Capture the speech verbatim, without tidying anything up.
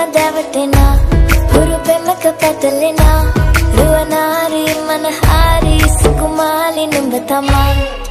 දැවටෙනා හුරු පෙමක පැටලෙනා රුවනාරි මනහාරි සුකුමාලි නුඹ තමා